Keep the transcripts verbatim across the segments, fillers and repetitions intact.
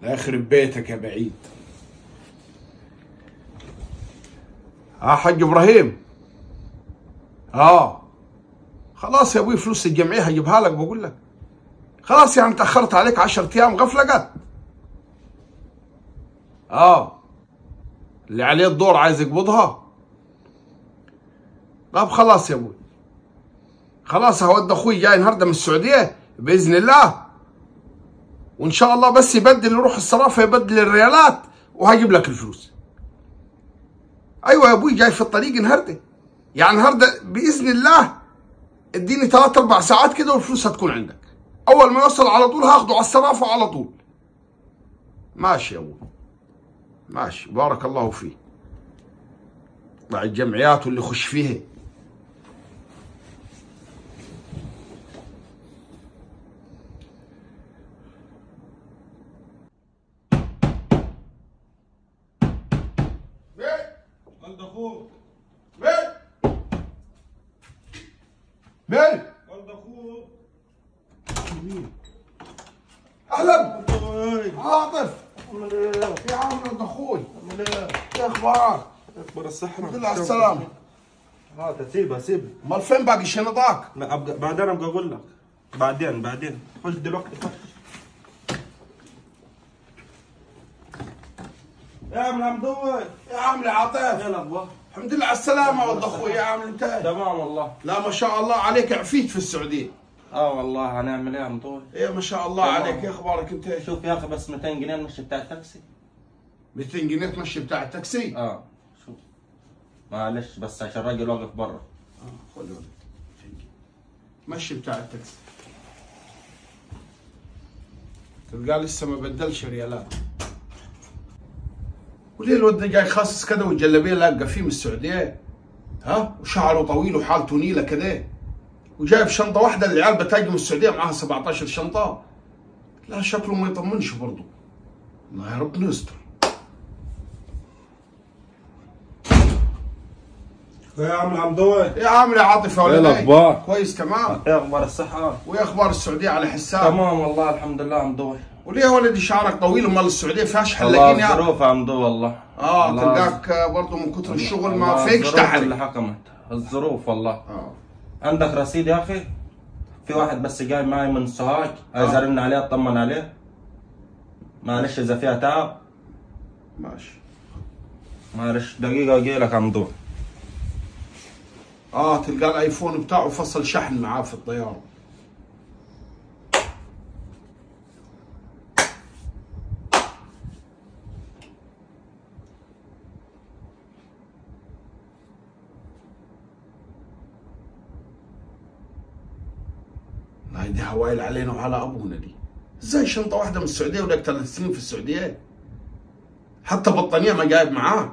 يخرب بيتك يا بعيد. اه حاج ابراهيم. اه خلاص يا ابوي، فلوس الجمعيه هجيبها لك. بقول لك خلاص يعني تاخرت عليك عشرة ايام، غفله جت. اه اللي عليه الدور عايز يقبضها. طب خلاص يا ابوي، خلاص هود اخوي جاي النهارده من السعوديه باذن الله، وان شاء الله بس يبدل يروح الصرافه يبدل الريالات وهجيب لك الفلوس. ايوه يا ابوي جاي في الطريق النهارده، يعني النهارده باذن الله اديني ثلاث اربع ساعات كده والفلوس هتكون عندك. اول ما يوصل على طول هاخده على الصرافه على طول. ماشي يا ابوي ماشي، بارك الله فيه. مع الجمعيات واللي يخش فيها. ولد اخوك. مين؟ مين؟ ولد اخوك. اهلا ايه عاطف. عامل ايه؟ يا عم ولد اخوي، عامل ايه؟ ايه اخبارك؟ اخبار الصحة؟ الحمد لله على السلامة. اه سيبها سيبها. امال فين باقي شنطاك؟ لا أبقى بعدين ابقى اقول لك. بعدين بعدين خش دلوقتي خش. يا عم الحمدوي. يا عم عاطف. ايه الاخبار؟ الحمد لله على السلامة ولد اخوي. يا عم انت تمام والله. لا ما شاء الله عليك، عفيت في السعودية. اه والله هنعمل ايه يا عمطوي؟ ايه ما شاء الله تمام. عليك. ايه اخبارك انت؟ شوف يا اخي بس مئتين جنيه المشي بتاع التاكسي. مئتين جنيه تمشي بتاع التاكسي؟ اه شوف معلش بس عشان الراجل واقف برا. اه خد ولد مشي بتاع التاكسي. تلقاه لسه ما بدلش ريالات. وليه الود جاي خاصص كده والجلابيه لاقه فيه من السعوديه؟ ها وشعره طويل وحالته نيله كده، وجايب شنطه واحده. العيال بتاجي من السعوديه معاها سبعطعش شنطه. لا شكله ما يطمنش برضه. الله يا رب يستر. يا عم الحمدوي. يا عامل يا عاطف يا ولد. ايه الاخبار؟ كويس تمام. ايه اخبار الصحة؟ وايه اخبار السعوديه على حساب؟ تمام والله الحمد لله عمدوي. وليه يا ولدي شعرك طويل؟ امال السعوديه فيهاش والله حلاقين يا الظروف يا عمدوي والله. اه والله تلقاك برضه من كتر الشغل ما والله فيكش الظروف تحرك. اللي حكمت الظروف والله. اه عندك رصيد يا اخي؟ في واحد بس جاي معي من سوهاج عايز آه. ارن عليه اطمن عليه. معلش اذا فيها تعب. ماشي. معلش دقيقة اجي لك عمدوي. اه تلقى الايفون بتاعه فصل شحن معاه في الطياره. هاي دي هوايل علينا وعلى ابونا دي. ازاي شنطه واحده من السعوديه ولك ثلاث سنين في السعوديه؟ حتى بطانيه ما جايب معاك.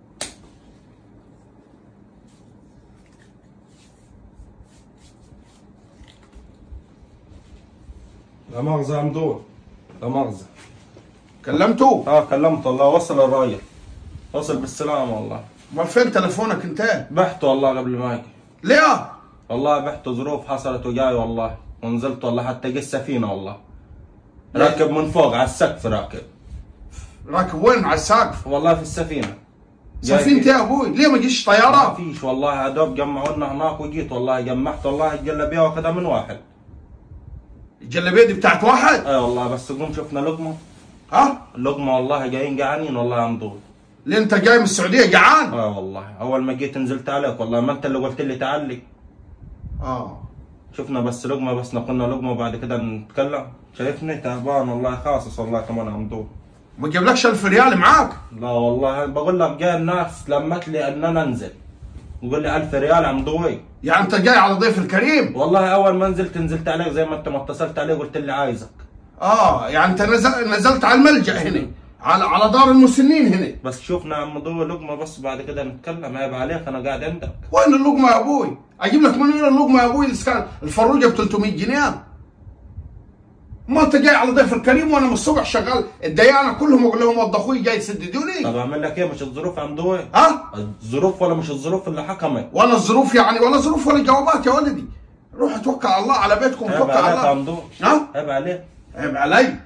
لا مؤاخذة يا عمدوي. لا مؤاخذة. كلمته؟ اه كلمته والله وصل الراجل. وصل بالسلامة والله. امال فين تلفونك انت؟ بحته والله قبل ما اجي. ليه؟ والله بحته ظروف حصلت وجاي والله ونزلت والله حتى جي السفينة والله. ليه؟ راكب من فوق على السقف راكب. راكب وين؟ على السقف؟ والله في السفينة. جاي سفينتي في- يا ابوي، ليه ما جيش ما طياره؟ فيش والله هدوب جمعوا لنا هناك وجيت والله جمعت والله الجلابية واخدها من واحد. الجلابيه دي بتاعت واحد؟ اي والله بس قوم شفنا لقمة. ها؟ لقمة والله جايين جعانين والله يا عمدوي. ليه انت جاي من السعوديه جعان؟ اه والله اول ما جيت نزلت عليك والله ما انت اللي قلت لي تعالي. اه شفنا بس لقمة بس ناكلنا لقمة وبعد كده نتكلم. شايفني تعبان والله خاصص والله كمان يا عمدوي. ما جابلكش ألف ريال معاك؟ لا والله بقول لك جاي الناس لمت لي ان انا انزل. وقول لي ألف ريال عمدوي. يعني انت جاي على ضيف الكريم؟ والله اول ما نزلت نزلت عليك زي ما انت ما اتصلت عليه قلت لي عايزك. اه يعني انت نزل نزلت على الملجأ هنا، على على دار المسنين هنا. بس شوفنا يا عمدوي لقمة بس بعد كده نتكلم. عيب عليك انا قاعد عندك. وين اللقمه يا ابوي؟ اجيب لك من وين اللقمه يا ابوي؟ الاسكان الفروجه ب ثلاثمية جنيه. ما انت جاي على ضيف الكريم وانا من الصبح شغال الديانه كلهم اقول لهم ولد اخوي جاي يسددوني. طب اعمل لك ايه مش الظروف يا عمدوي؟ ها؟ الظروف ولا مش الظروف اللي حكمت؟ ولا الظروف يعني ولا ظروف ولا جوابات يا ولدي. روح توكل على الله على بيتكم عيب توكل عليك على يا الله. عمدوي. ها؟ عيب عليك. عيب علي.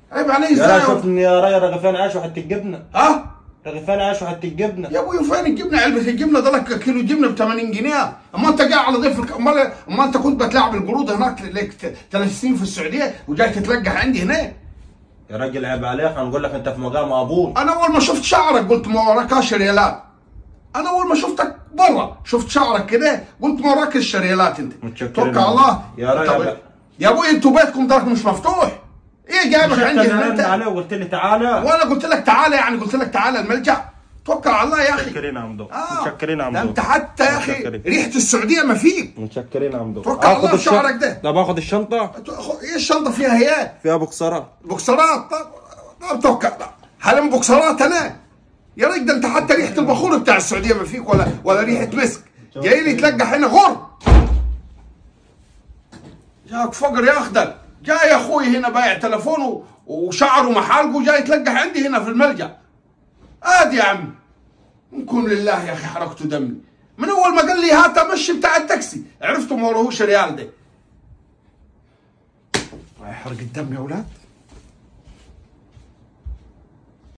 عيب عليه يا ازاي؟ شوفني يا راجل رغيفين عيش وحته الجبنه. ها؟ رغيفين عيش وحته الجبنه. يا ابوي فين الجبنه؟ علبه الجبنه ده لك كيلو جبنه ب ثمانين جنيه، اما انت جاي على ضيف، امال امال انت كنت بتلعب القرود هناك لك ثلاث سنين في السعوديه وجاي تتلقح عندي هنا؟ يا راجل عيب عليك، هنقول لك انت في مقام ابوي. انا اول ما شفت شعرك قلت ما وراكش ريالات. انا اول ما شفتك برا شفت شعرك كده قلت ما وراك الشريالات انت. متشكرين توكل على الله. يا راجل. يا ابوي انتوا بيتكم دارك مش مفتوح. ايه جايبك عندي هنا انت؟ عليه وقلت لي تعالى. وانا قلت لك تعالى، يعني قلت لك تعالى الملجأ. توكل على الله يا اخي. متشكرين يا عمدو. آه. متشكرين يا عمدو. ده انت حتى يا اخي ريحه السعوديه ما فيك. متشكرين يا عمدو. توكل على الله شعرك ده. طب اخذ الشنطه. ايه الشنطه فيها هي؟ فيها بوكسرات. بوكسرات؟ طب طب توكل. هل بوكسرات انا؟ يا ريت ده انت حتى ريحه البخور بتاع السعوديه ما فيك، ولا ولا ريحه مسك. جاي لي تلقح هنا غر. جاك فقر ياخدك. جاي يا اخوي هنا بايع تلفونه وشعره محالقه جاي يتلقح عندي هنا في الملجأ. ادي يا عم. نكون لله يا اخي حركته دمي. من اول ما قال لي هات امشي بتاع التاكسي عرفتوا ما وراهوش ريال ده. يحرق الدم يا اولاد.